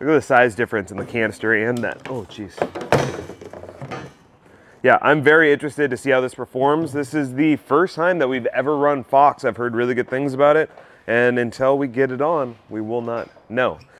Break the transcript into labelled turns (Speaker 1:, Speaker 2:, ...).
Speaker 1: Look at the size difference in the canister and that. Oh, jeez. Yeah, I'm very interested to see how this performs. This is the first time that we've ever run Fox. I've heard really good things about it, and until we get it on, we will not know.